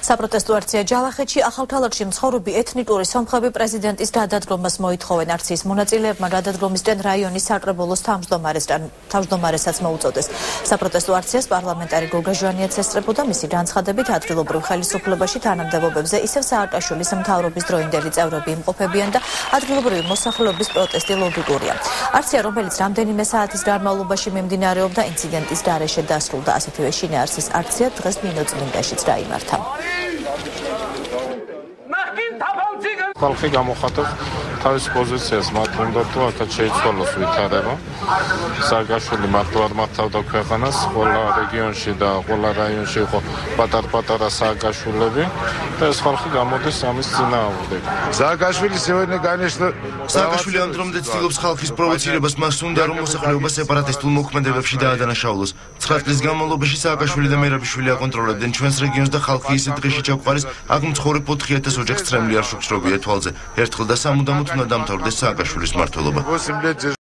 საპროტესტო აქცია ჯავახეთში ახალქალაქში მცხოვრები ეთნიკური სომხები პრეზიდენტის გადადგომას მოითხოვენ. აქციის მონაწილეებმა გადადგომისკენ რაიონის საკრებულოს თავმჯდომარესაც მოუწოდეს. საპროტესტო აქციას პარლამენტარი გოგა ჟვანიაც ესწრებოდა. მისი განცხადებით ადგილობრივ ხელისუფლებაში თანამდებობებზე ისევ სააკაშვილის მთავრობის დროინდელი წევრები იმყოფებიან და ადგილობრივი მოსახლეობის პროტესტი ლოგიკურია. აქცია, რომელიც რამდენიმე საათის განმავლობაში მიმდინარეობდა, ინციდენტის გარეშე დასრულდა. ასეთივე შინაარსის აქცია დღეს მინოწმინდაშიც დაიმართა. ხალხი გამოხატავს თავის პოზიციას, მათ უნდა თუ აქაც შეიცვალოს ვითარება. სააკაშვილი მართლა არ მართავდა ქვეყანას, ყველა რეგიონში და ყველა რაიონში იყო პატარ-პატარა სააკაშვილები და ეს ხალხი გამოდის ამის წინააღმდეგ. Saakashvili сегодня, конечно, Saakashvili ამ დრომდე ცდილობს ხალხის პროვოცირებას, მას უნდა რომ მოსახლეობა სეპარატისტულ მოქმედებებში დაადანაშაულოს. 9 წლის განმავლობაში Saakashvili და მერაბიშვილი აკონტროლებდნენ ჩვენს რეგიონს და ხალხი ისე დღეში ჩაგვყარეს, აქ მცხოვრებ 4000 ოჯახს წრემლი არ შუქს რობია თვალზე. ერთხელ და სამუდამოდ უნდა დამთავრდეს Saakashvilis მმართველობა.